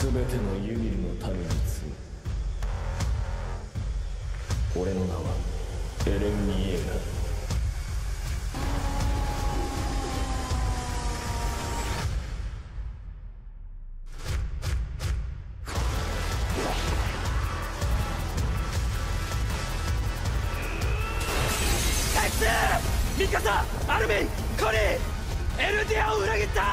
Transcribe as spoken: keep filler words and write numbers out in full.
全てのユミルの民に告ぐ。俺の名はエレン・ミエーガ。 ミカサ、アルミン、コリー、エルディアを裏切った